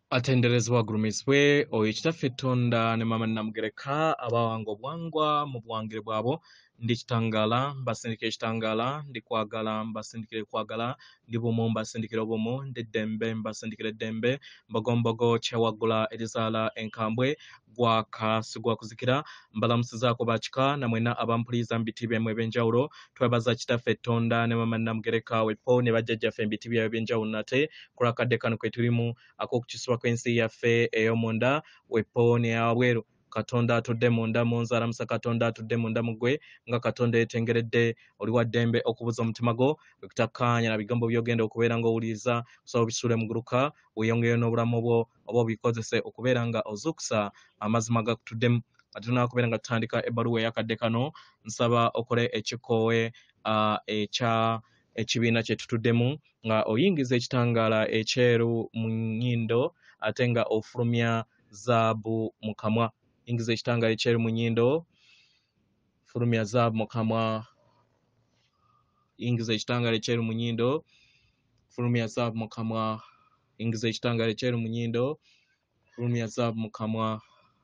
Atenderezebwa agulumizibwe oyo kitaffe Tonda ne mama Namugereka abawanga obwangwa mu buwangire bwabo ndi kitangala mbasindikire kitangala ndi kwagala mbasindikire kwagala ndi bumu mbasindikire obumu ndi ddembe mbasindikire ddembe mbogombogo kyewagula erizaala enkambwe gwaka sigwa kuzikira mbalamusizaako bakika namwena abampuliza mu biti byemmwe ebyenjawulo twebaza kitaffe Tonda ne mama Namugereka wepo ne bajjajjaffe mu biti byabwe ebyenjawulo nate kulakadde kano kwe tulimu ak'okukisibwa kw'ensi yaffe ey'omunda wepo ne wabweru Katonda atudde munda mu nzalamusa Katonda atudde munda mu ggwe nga Katonda yetengeredde oli wa ddembe okubuza omutima gwo wekutakkaanya na bigambo by'ogenda okubeera ng'owuliriza kusobola obisuule mu guluka weeyongere n'obulamu bwo oba obikozese okubeera nga ozuukusa amazima gakutuddemu ate tunaakubeera nga tutandika ebbaluwa ey'akadde kano nsaba okole ekikoowe ekibiina kye tutuddemu nga oyingiza ekitangaala ekyeru mu nnyindo ate nga ofulumya zaabu mu kamwa. Yingiza ekitangaala ekyeru mu nnyindo, fulumya zaabu mu kamwa. Yingiza ekitangaala ekyeru mu nnyindo, fulumya zaabu mu kamwa. Yingiza ekitangaala ekyeru mu nnyindo, fulumya zaabu mu kamwa.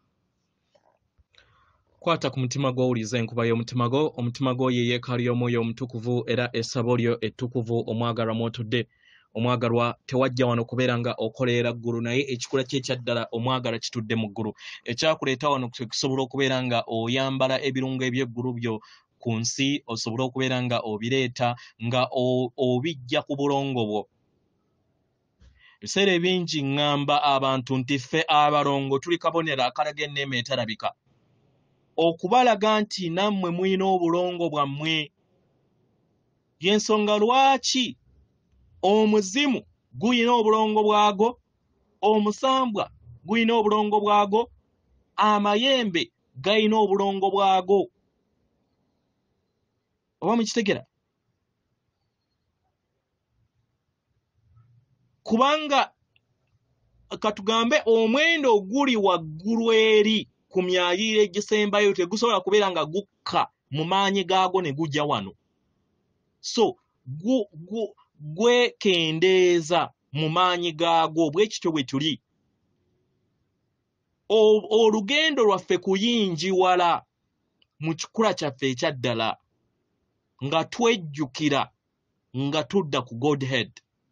Kwata ku mutima gwo owulize enkuba y'omutima gwo, omutima gwo ye yeekaalu y'omwoyo omutukuvu era essabo lyo ettukuvu omwagalwa mw'otudde. Omwagalwa tewajja wano kubeera nga okoleera ggulu naye ekikula kye ekyaddala omwagala kitudde mu ggulu. Ekyakuleeta wano kusobola okubeera nga oyambala ebirungo eby'eggulu byo ku nsi osobole okubeera nga obireeta nga obijja ku bulongo bwo. Ebiseera ebingi ŋŋamba abantu nti ffe abalongo tuli kabonero akalaga enneema etarabika. Okubalaga nti nammwe mulina obulongo bwammwe. Y'ensonga lwaki omuzimu gulina obulongo bwago, omusambwa gulina obulongo bwago, amayembe galina obulongo bwago. Oba mukitegera? Kubanga katugambe omwendo oguli waggulu eri ku myaliiro egisembayo tegusobola kubeera nga gukka mu maanyi gaago ne gujja wano. So gwekendeeza mu maanyi gaago bwe kityo bwe tuli. Olugendo lwaffe kuyingiwala mu kikula kyaffe ekyaddala nga twejjukira nga tudda ku Godhead.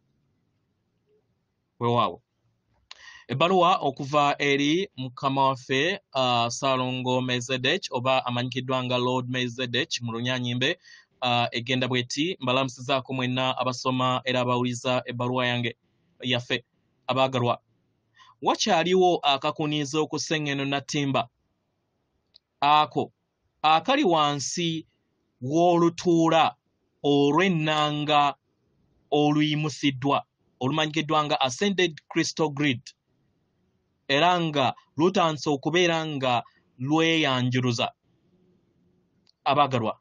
Weewaawo. Ebbaluwa okuva eri mukama waffe Ssalongo Malizedeki oba amanyikiddwa nga Lord Malizedeki mu Lunyanyimbe egenda bweti mbalamusizaako mwenna abasoma era abawuliza ebbaluwa yange yaffe abaagalwa. Wakyaliwo akakuniiza okuseŋŋeno nattimba ako akali wansi w'olutuula olw'ennanga oluyimusiddwa olumanyikiddwa nga ascended crystal grid era nga lutandise okubeera nga lweyanjuluza. Abaagalwa,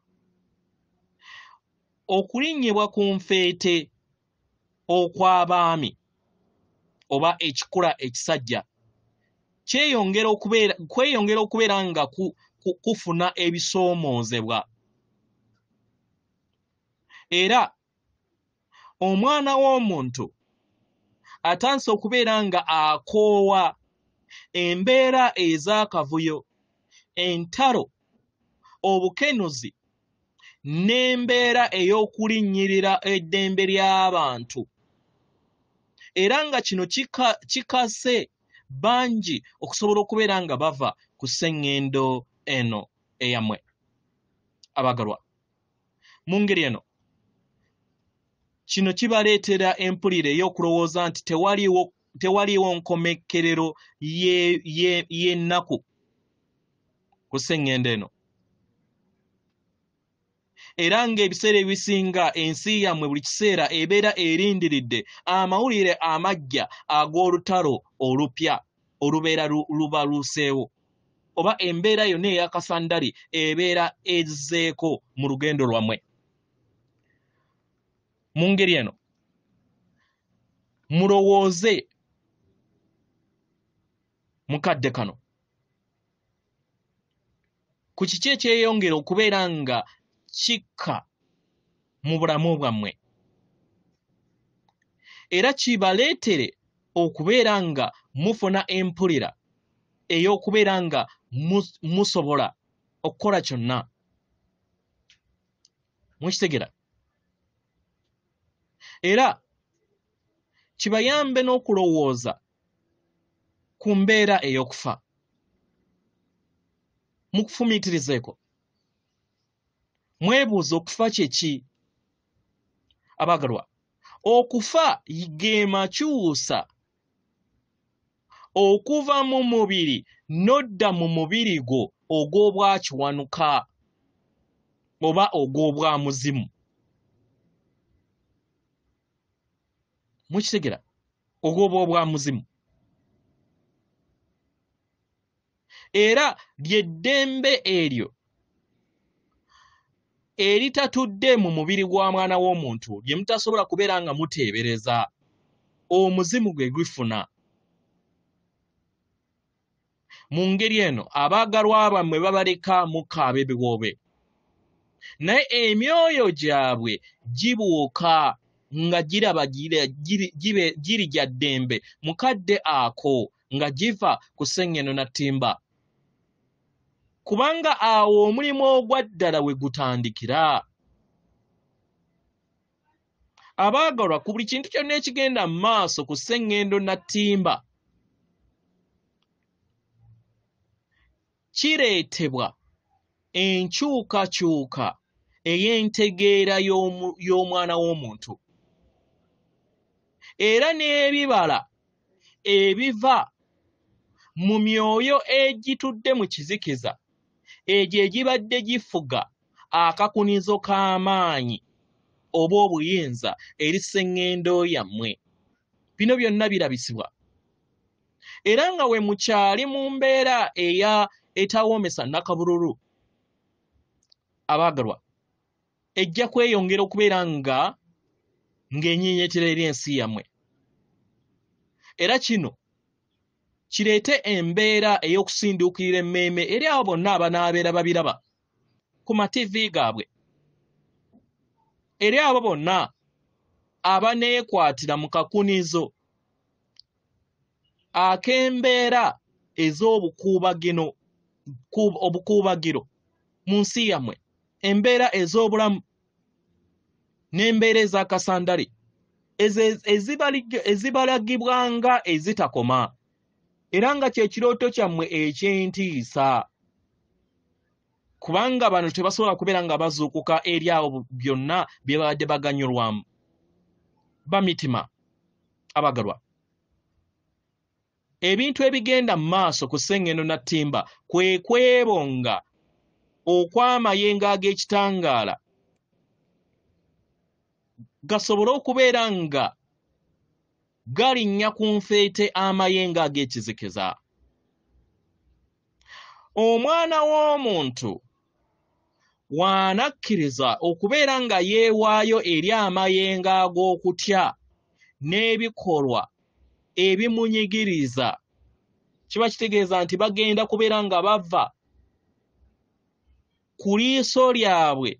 okulinnyibwa ku nfeete okw'abaami oba ekikula ekisajja kweyongera okubeera nga kufuna ebisoomoozebwa. Era omwana w'omuntu atandise okubeera nga akoowa embeera ez'akavuyo, entalo, obukenuzi n'embeera ey'okulinnyirira eddembe ly'abantu. Era nga kino kikase bangi okusobola okubeera nga bava ku sseŋŋendo eno eyammwe. Abaagalwa, mu ngeri eno kino kibaleetera empulire ey'okulowooza nti tewaliiwo nkomekkerero y'ennaku ku sseŋŋendo eno. Era ng'ebiseera ebisinga ensi yammwe buli kiseera ebeera erindiridde amawulire amaggya ag'olutalo olupya olubeera lubaluuseewo oba embeera yonna ey'akasandali ebeera ezzeeko mu lugendo lwammwe. Mu ngeri eno mulowooze mukadde kano ku kiki ekyeyongera okubeera nga kikka mu bulamu bwammwe era kibaleetere okubeera nga mufuna empulira ey'okubeera nga musobola okukola kyonna. Mukitegera? Era kibayambe n'okulowooza ku mbeera ey'okufa. Mukufumiitirizeeko. Mwebuuza okufa kye ki? Abaagalwa, okufa ge makyusa okuva mu mubiri n'odda mu mubiri gwo ogw'obwakiwanuka oba ogw'obwamuzimu. Mukitegera? Ogw'obwamuzimu. Era ly'eddembe eryo eritatudde mu mubiri gwa mwana w'omuntu lye mutasobola kubeera nga muteebereza. Omuzimu gwe gwifuna. Mu ngeri eno abaagalwa bammwe babaleka mukaaba ebiwoobe, naye emyoyo gyabwe gibuuka nga giraba giri gya ddembe mukadde ako nga giva ku sseŋŋeno na ttimba. Kubanga awo omulimu ogwa ddala we gutandikira. Abaagalwa, ku buli kintu kyonna ekigenda mu maaso ku sseŋŋendo na ttimba kireetebwa enkyukakyuka ey'entegeera y'omwana w'omuntu. Era n'ebibala ebiva mu myoyo egitudde mu kizikiza egyo egibadde gifuga akakunizo k'amaanyi oba obuyinza eri sseŋŋendo yammwe. Bino byonna birabisibwa. Era nga we mukyali mu mbeera etawoomesa nnakabululu, abaagalwa, ejja kweyongera okubeera ng'enyenyetera eri ensi yammwe. Era kino kireete embeera ey'okusinduukirira emmeeme eri abo bonna abanaabeera babiraba ku mativi gaabwe, eri abo bonna abaneekwatira mu kakunizo ak'embeera obukuubagiro mu nsi yammwe, embeera ez'obulamu n'embeera ez'akasandale ezibalagibwa nga ezitakoma, era nga kye kirooto kyammwe eky'entiisa. Kubanga bano tebasobola kubeera nga bazuukuka eri abo byonna bye babadde baganyulwamu. Bamitima, abaagalwa, ebintu ebigenda mu maaso ku sseŋŋeno na ttimba kwe kwebonga okw'amayengo ag'ekitangaala gasobole okubeera nga galinnya ku nfeete amayengo ag'ekizikiza. Omwana w'omuntu w'anakkiriza okubeera nga yeewaayo eri amayengo ag'okutya n'ebikolwa ebimunyigiriza, kiba kitegeeza nti bagenda kubeera nga bava ku liiso lyabwe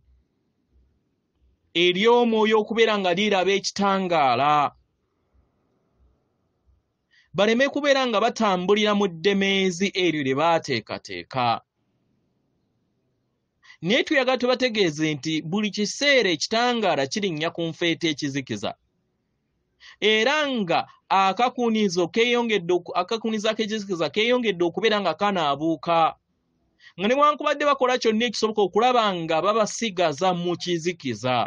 ery'omwoyo okubeera nga liraba ekitangaala, baleme kubeera nga batambulira mu ddemeezi eryo lye baateekateeka. Naye tuyagala tubategeeze nti buli kiseera ekitangaala kirinnya ku nfeete ekizikiza, era nga akakunizo ak'ekizikiza keeyongedde okubeera nga kanaabuuka, nga newankubadde bakola kyonna ekisoboka okulaba nga babasigaza mu kizikiza.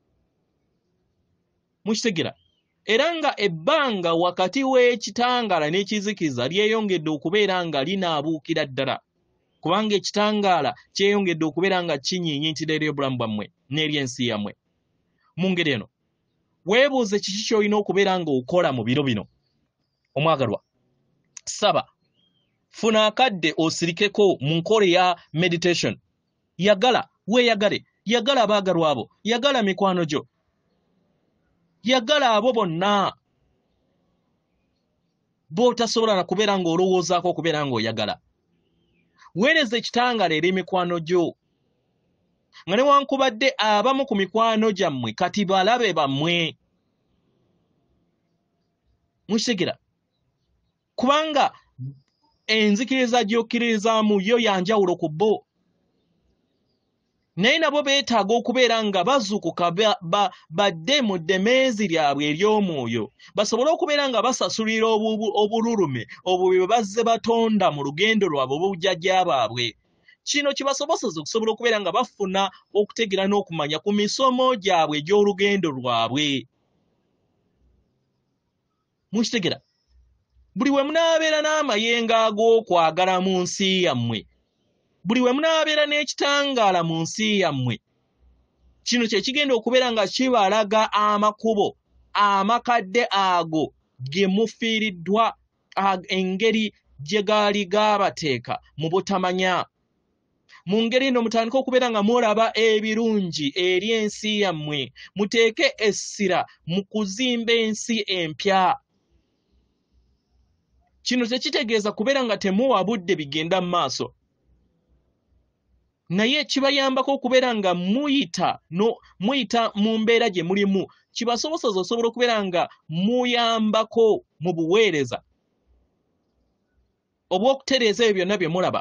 Mukitegera? Era nga ebbanga wakati w'ekitangaala n'ekizikiza lyeyongedde okubeera nga linaabuukira ddala, kubanga ekitangaala kyeyongedde okubeera nga kinyiinyitira eri obulamu bwammwe n'ery'ensi yammwe. Mu ngeri eno weebuuze kiki ky'olina okubeera ng'okola mu biro bino. Omwagalwa, saba, funa akadde osirikeko mu nkola ya meditation. Yagala, weeyagale, yagala abaagalwa abo, yagala mikwano gyo, yagala abo bonna b'otasobola na kubeera ng'olowoozaako okubeera ng'oyagala. Weereza ekitangaala eri mikwano gyo, nga newankubadde abamu ku mikwano gyammwe kati balabe bammwe. Mukitegera? kubanga enzikiriza gy'okkirizaamu yo yanjawulo ku bo. Naye nabo beetaaga okubeera nga bazuukuka badde mu ddemeezi lyabwe ery'omwoyo, basobole okubeera nga basasulira obululume obwo bwe bazze batonda mu lugendo lwabwe obujjajja baabwe. Kino kibasoboseza okusobola okubeera nga bafuna okutegeera n'okumanya ku misomo gyabwe egy'olugendo lwabwe. Mukitegera? Buli we munaabeera n'amayengo ag'okwagala mu nsi yammwe, buli we munaabeera n'ekitangaala mu nsi yammwe, kino kye kigenda okubeera nga kibalaga amakubo amakadde ago ge mufiiriddwa, engeri gye gaali gaabateeka mu butamanya. Mu ngeri eno mutandika okubeera nga mulaba ebirungi eri ensi yammwe, muteeke essira mu kuzimba ensi empya. Kino tekitegeeza kubeera nga temuwa budde bigenda mu maaso, naye kibayambako okubeera nga muyita mu mbeera gye mulimu, kibasoboseza osobola okubeera nga muyambako mu buweereza obw'okutereeza ebyo byonna bye mulaba,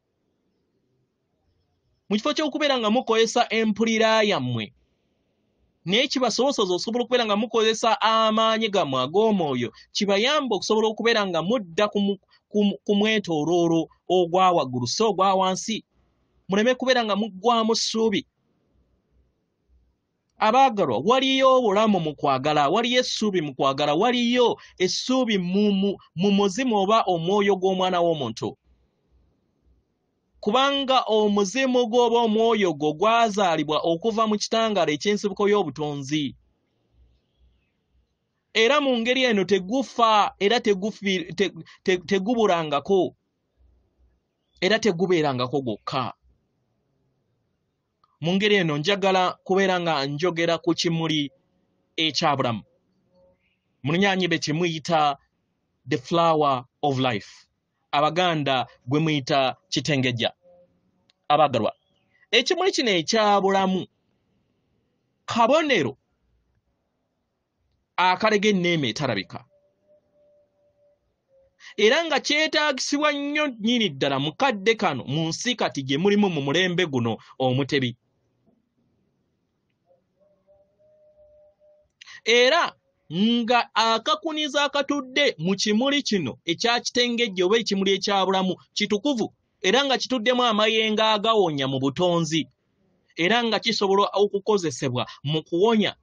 mu kifo ky'okubeera nga mukozesa empulira yammwe, naye kibasoboseza osobola okubeera nga mukozesa amaanyi gammwe ag'omwoyo, kibayamba okusobola okubeera nga mudda ku mwetooloolo ogwa waggulu so ogwa wansi, muleme kubeera nga muggwamu ssuubi. Abaagalwa, waliyo obulamu mu kwagala, waliyo essuubi mu kwagala, waliyo essuubi mu muzimu oba omwoyo gw'omwana w'omuntu. Kubanga omuzimu gw'oba omwoyo gwo gwazaalibwa okuva mu kitangaala eky'ensibuko y'obutonzi. Era mu ngeri eno tegufa era tegubulangako era tegubeerangako gwokka. Mu ngeri eno njagala kubeera nga njogera ku kimuli ekyabulamu. Mu Lunnyanyibe kye muyita the flower of life, Abaganda gwe muyita kitengejja. Abaagalwa, ekimuli kino ekyabulamu kabonero akalega enneema etarabika, era nga kyetaagisibwa nnyo nnyini ddala mu kadde kano mu nsi kati gye mulimu mu mulembe guno omutebi. Era nga akakuniza akatudde mu kimuli kino ekya kitengejja oba ekimuli ekyabulamu kitukuvu, era nga kituddemu amayengo agawonya mu butonzi, era nga kisobola okukozesebwa mu kuwonya.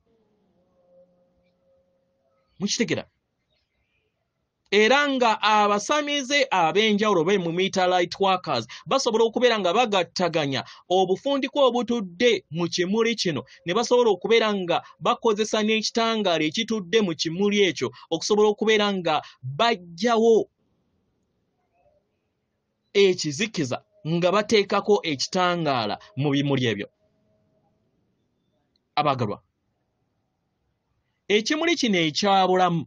Mukitegera? Era nga abasamize ab'enjawulo be mu meter light workers basobola okubeera nga bagattaganya obufundiko obutudde mu kimuli kino, ne basobola okubeera nga bakozesa n'ekitangaala ekitudde mu kimuli ekyo okusobola okubeera nga bajjawo ekizikiza nga bateekako ekitangaala mu bimuli ebyo. Abaagalwa, ekimuli kino ekyabulamu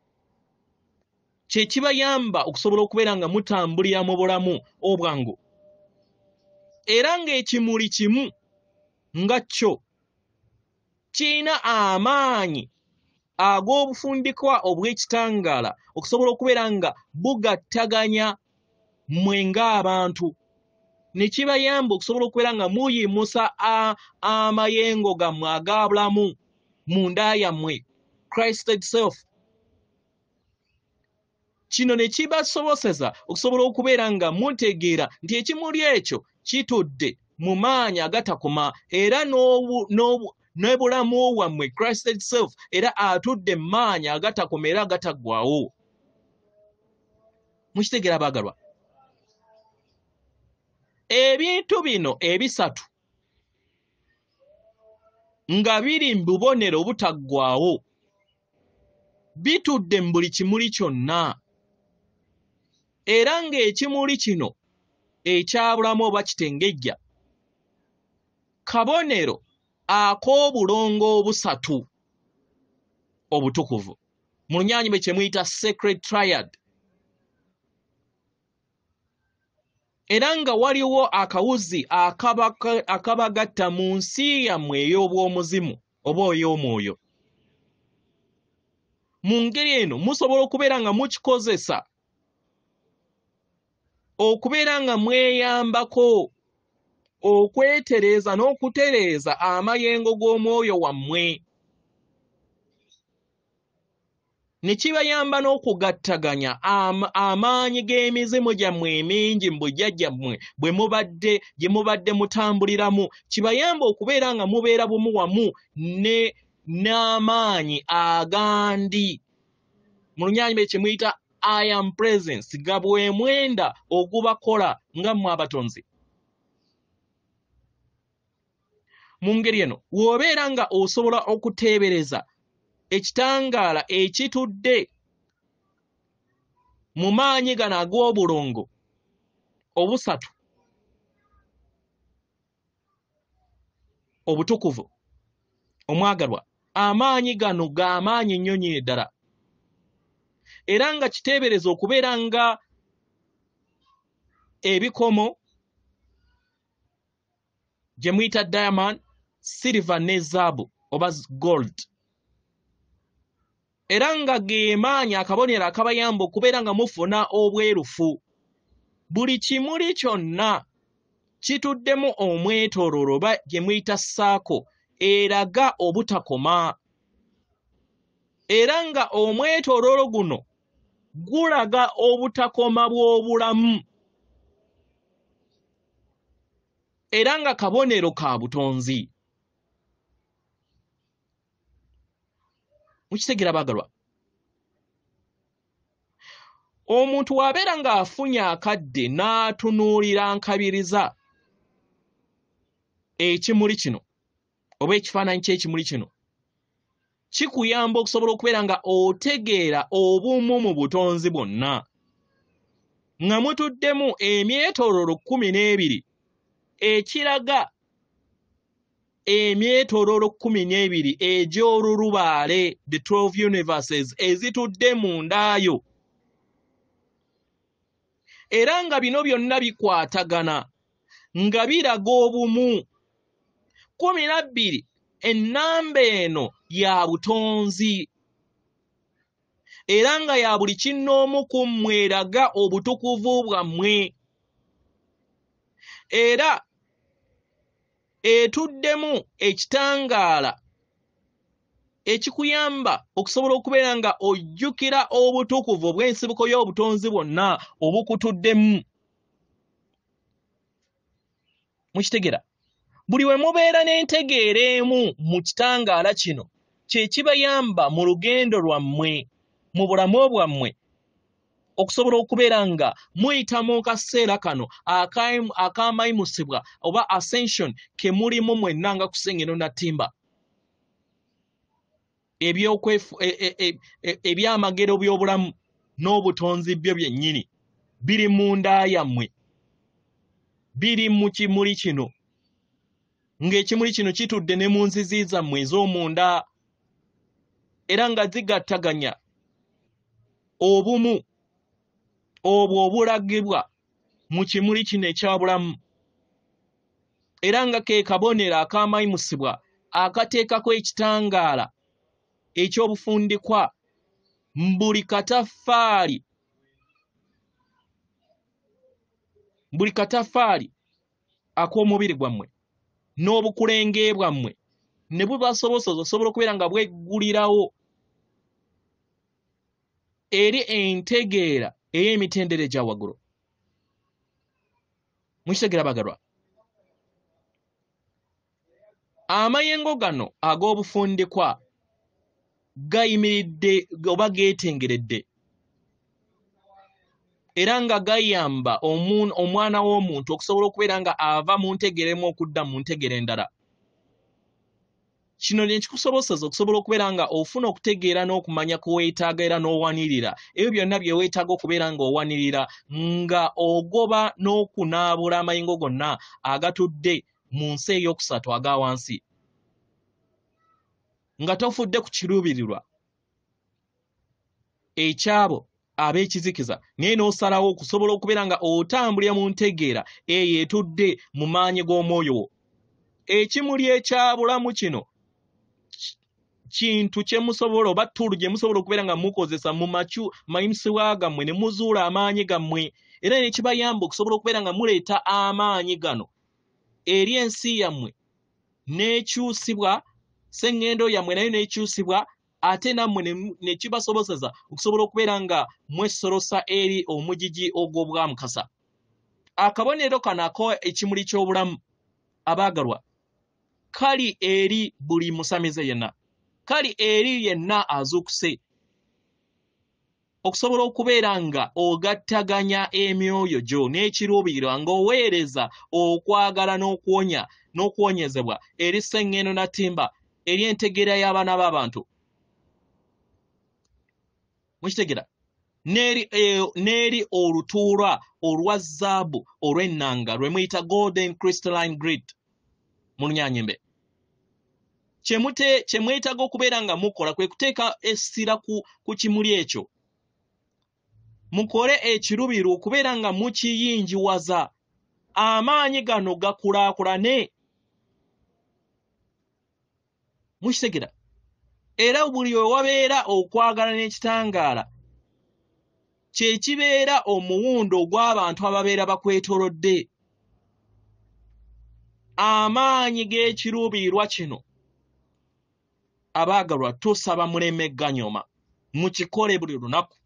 kye kibayamba okusobola okubeera nga mutambulira mu bulamu obwangu, era ng'ekimuli kimu nga kyo kirina amaanyi ag'obufundikwa obw'ekitangaala okusobola okubeera nga bugattaganya mmwe ng'abantu, ne kibayamba okusobola okubeera nga muyimusa amayengo gammwe ag'abulamu munda yammwe, Christ itself. Kino ne kibasoboseza okusobola okubeera nga mutegeera nti ekimuli ekyo kitudde mu maanyi agatakoma, era n'obulamu bwammwe Christ itself era atudde mu maanyi agatakoma era agataggwaawo. Mukitegeera abaagalwa? Ebintu bino ebisatu nga biri mu bubonero obutaggwaawo bitudde mu buli kimuli kyonna, era ng'ekimuli kino ekyabulamu oba kitengejja kabonero ak'obulongo obusatu obutukuvu, mu Lunnyanyibe kye muyita sacred triad. Era nga waliwo akawuzi akabagatta mu nsi yammwe ey'obw'omuzimu oba ey'omwoyo. Mu ngeri eno musobola okubeera nga mukikozesa okubeera nga mweyambako okwetereeza n'okutereeza amayengo g'omwoyo wammwe, ne kibayamba n'okugattaganya amaanyi g'emizimu gyammwe emingi mu bujjajjammwe gye mubadde mutambuliramu, kibayamba okubeera nga mubeera bumu wamu n'amaanyi agandi. Mu Lunyanyimbe kye muyita I am presence, nga bwe mwenda ogubakola nga mmwe abatonzi. Mu ngeri eno w'obeera nga osobola okuteebereza ekitangaala ekitudde mu maanyi gano ag'obulongo obusatu obutukuvu omwagalwa, amaanyi gano g'amaanyi nnyo nnyini ddala, era nga kiteebereza okubeera nga ebikomo gye muyita diamond, silver ne zaabu oba gold, era nga ge maanyi akabonero akabayamba okubeera nga mufuna obwerufu. Buli kimuli kyonna kituddemu omwetooloolo oba gye muyita saako eraga obutakoma, era nga omwetooloolo guno gulaga obutakoma bw'obulamu, era nga kabonero ka butonzi. Mukitegera baagalwa? Omuntu w'abeera ng'afunye akadde n'atunuulira nkabiriza ekimuli kino oba ekifaananyi ky'ekimuli kino, kikuyamba okusobola okubeera nga otegeera obumu mu butonzi bwonna, nga mutuddemu emyetooloolo 12 ekiraga emyetooloolo 12 egy'olulubaale, the 12 universes ezitudde mu ndaayo, era nga bino byonna bikwatagana nga biraga obumu. 12 ennamba eno ya butonzi, era nga ya buli kinnoomu ku mmwe eraga obutukuvu bwammwe, era etuddemu ekitangaala ekikuyamba okusobola okubeera nga ojjukira obutukuvu bw'ensibuko y'obutonzi bwonna obukutuddemu. Mukitegera? Buli we mubeera n'entegeera emu mu kitangaala kino kye kibayamba mu lugendo lwammwe mu bulamu bwammwe okusobola okubeera nga muyita mu kaseera kano ak'amayimusibwa oba ascension ke mulimu mwenna nga Kusengero na Ttimba. Ebyamagero by'obulamu n'obutonzi byo byennyini biri mu nda yammwe, biri mu kimuli kino, ng'ekimuli kino kitudde ne mu nzizi zammwe ez'omunda, era nga zigattaganya obumu obwo obulagibwa mu kimuli kino ekyabulamu, era nga ke kabonero ak'amayimusibwa akateekako ekitangaala eky'obufundikwa buli kataffaali ak'omubiri gwammwe n'obukulenge bwammwe ne bubasobozesa osobola okubeera nga bweggulirawo eri entegeera ey'emitendera egya waggulu. Mukitegera bagalwa? Amayengo gano ag'obufundikwa gayimiridde oba geetengeredde, era nga gayamba omwana w'omuntu okusobola okubeera nga ava mu ntegeera emu okudda mu ntegeera endala. Kino ne kikusobozesa okusobola okubeera nga ofuna okutegeera n'okumanya ku weetaaga era n'owanirira ebyo byonna bye weetaaga okubeera nga owanirira, nga ogoba n'okunaabula amayengo gonna agatudde mu nsi ey'okusatu aga wansi, nga tofudde ku kiruubirirwa ekyabo ab'ekizikiza, naye n'osalawo okusobola okubeera nga otambulira mu ntegeera eyo etudde mu maanyi g'omwoyo wo. Ekimuli ekyabulamu kino kintu kye musobola oba ttulu gye musobola okubeera nga mukozesa mu mayimusibwa gammwe ne muzuula amaanyi gammwe, era ne kibayamba okusobola okubeera nga muleeta amaanyi gano eri ensi yammwe n'ekyusibwa, sseŋŋendo yammwe nayo n'ekyusibwa, ate nammwe ne kibasobozesa okusobola okubeera nga mwesolosa eri omugigi ogw'obwamukasa. Akabonero kano ekimuli ky'obulamu abaagalwa, kali eri buli musamize yenna, kali eri yenna azuukuse, okusobola okubeera nga ogattaganya emyoyo gyo n'ekiruubirirwa ng'oweereza okwagala n'okuwonyezebwa eri sseŋŋendo na ttimba eri entegeera y'abaana b'abantu. Mukitegera? N'eri olutuula olwa zaabu olw'ennanga lwe muyita golden crystalline grid mu Lunyanyimbe. Kye mwetaaga okubeera nga mukola kwe kuteeka essira ku kimuli ekyo. Mukole ekirubiru okubeera nga mukiyinjiwaza, amaanyi gano gakulaakulane. Mukitegera? Era buli wabeera okwagala n'ekitangaala kye kibeera omuwundo ogw'abantu ababeera bakwetoolodde. Amaanyi g'ekiruubirirwa kino abaagalwa tusaba muleme ganyoma, mukikole buli lunaku.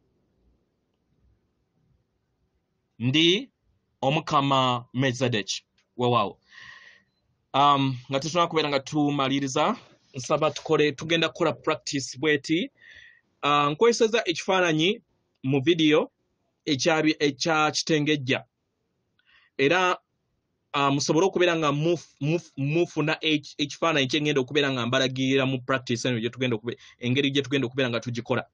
Ndi Omukama Malizedeki weewaawo. Nga tutunula kubeera nga tumaliriza, nsaba tugenda kukola practice bweti. Nkozeseza ekifaananyi mu video ekya kitengejja, era musobole okubeera nga mufuna ekifaananyi kyengenda okubeera nga mbalagirira mu practice eno engeri gye tugenda okubeera nga tugikola.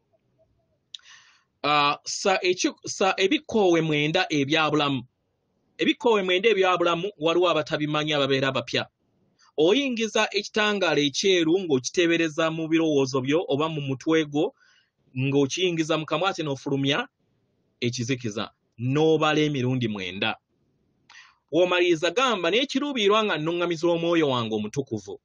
Ebikoowe mwenda ebyabulamu. Ebikoowe mwenda ebyabulamu waliwo abatabimanyi ababeera abapya. Oyingiza ekitangaala ekyeru ng'okiteebereza mu birowoozo byo oba mu mutwe gwo, ng'okiyingiza mu kamwa ate n'ofulumya ekizikiza, n'obala emirundi 9. W'omaliriza gamba n'ekiruubirirwa nga nnuŋŋamiza omwoyo wange omutukuvu.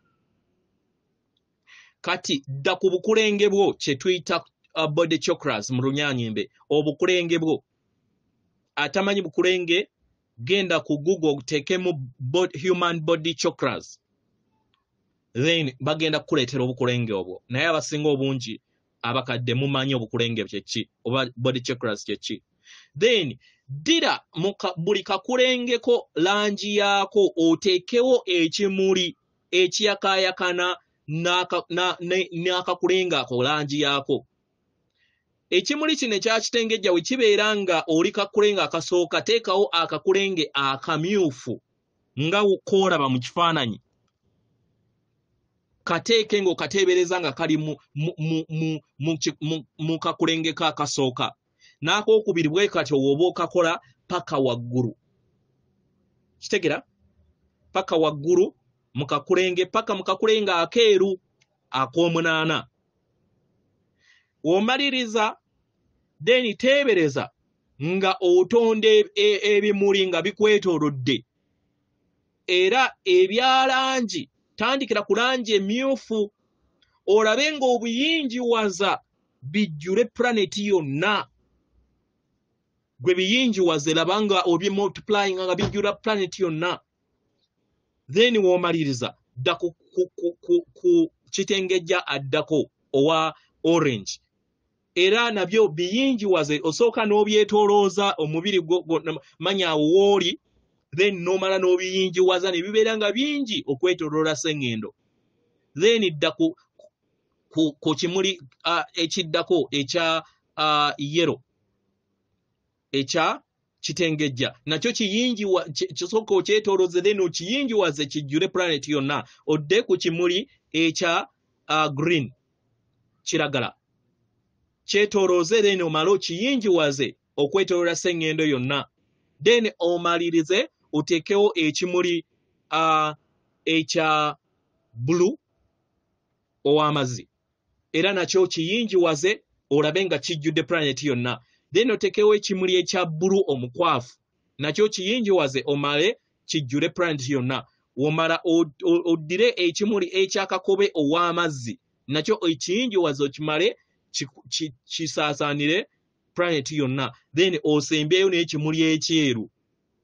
Kati dda ku bukulenge bwo kye tuyita body chakras mu Lunyanyimbe, obukulenge bwo. Atamanyi bukulenge, genda ku Google oteekemu human body chakras, then bagenda kukuleetera obukulenge obwo. Naye abasinga obungi abakadde mumanyi obukulenge kyeki oba body chakras kyeki. Then ddira buli kakulengeko langi yaako, oteekewo ekimuli ekiyakaayakana n'akakulenga ako langi yaako. Ekimuli kino ekya kitengejja we kibeera nga oli kakulenga akasooka, teekawo akakulenge akamyufu nga koolaba mu kifaananyi. Kateeke ng'okateebereza nga kali mu kakulenge kaakasooka. N'akookubiri bwe katyo w'oba okakola paka waggulu. Kitegera? Paka waggulu mu kakulenge, paka mu kakulenge akeeru ak'omunaana. W'omaliriza then teebereza nga otonde ebimuli nga bikwetoolodde, era ebya langi tandikira ku langi emyufu, olabe ng'obuyinjiwaza bijjule planeti yonna. Gwe biyinjiwaze laba nga obimultiplying nga bijjula planeti yonna. Then w'omaliriza dda ku kitengejja addako owa orange, era nabyo biyinjiwaze, osooka n'obyetoolooza omubiri gwo manya awo wooli, then n'omala n'obiyinjiwaza ne bibeera nga bingi okwetooloola sseŋŋendo. Then dda ku kimuli ekiddako ekya yellow ekya kitengejja, nakyo kisooka okyetoolooze, then okiyinjiwaze kijjule planet yonna. Odde ku kimuli ekya green kiragala, kyetoolooze, then omale okiyinjiwaze okwetooloola sseŋŋendo yonna. Then omalirize oteekewo ekimuli ekya blue ow'amazzi, era nakyo kiyinjiwaze olabe nga kijjudde planet yonna. Then oteekewo ekimuli ekya bbulu omukwafu, nakyo kiyinjiwaze omale kijjule planet yonna. Womala oddire ekimuli ekyakakobe ow'amazzi, nakyo ekiyinjiwaze okimale kisaasaanire planet yonna, then osembyeyo n'ekimuli ekyeru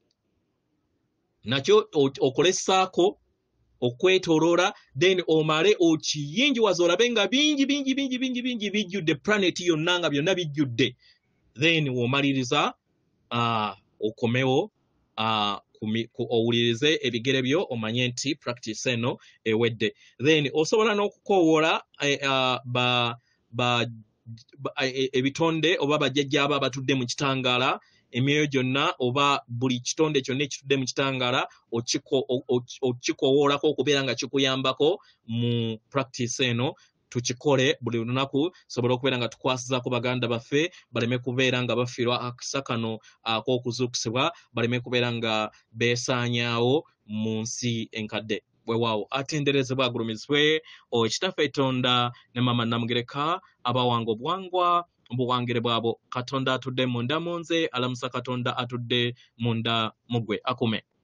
nakyo okolessaako okwetoloola, then omale okiyinjiwaza olabe nga bingi bijjudde planet yonna nga byonna bijjudde, then womaliriza okomewo owulirize ebigere byo omanye nti practice eno ewedde. Then osobola n'okukoowoola ebitonde oba bajjajja abo abatudde mu kitangaala emyoyo gyonna oba buli kitonde kyonna ekitudde mu kitangaala okikoowoolako okubeera nga kikuyambako mu practice eno. Tukikole buli lunaku sobola okubeera nga tukwasizaako baganda baffe baleme kubeera nga bafiirwa akisa kano ak'okuzuukusibwa, baleme kubeera nga beesaanyaawo mu nsi enkadde. Weewaawo atenderezebwa agulumizibwe Kitaffe Katonda ne Maama Namugereka abawanga obuwangwa obuwangire bwabo. Katonda atudde munda mu nze, alamusa Katonda atudde munda mu ggwe. Akume.